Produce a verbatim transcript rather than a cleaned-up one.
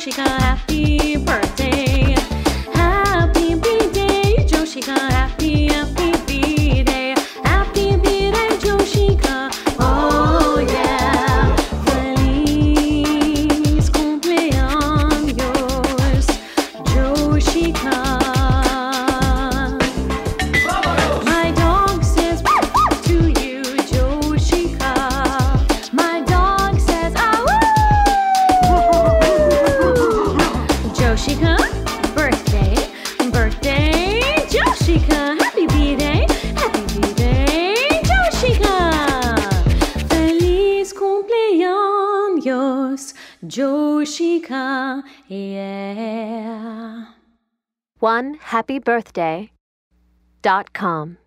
Joshika, happy birthday. Happy birthday, Joshika, happy, happy birthday. Happy birthday, Joshika, oh yeah. Feliz cumpleaños, Joshika. My dog says to you, Joshika. My dog says, ah, Joshika, birthday, birthday, Joshika, happy birthday, happy birthday, Joshika. Feliz cumpleaños, Joshika, yeah. one happy birthday dot com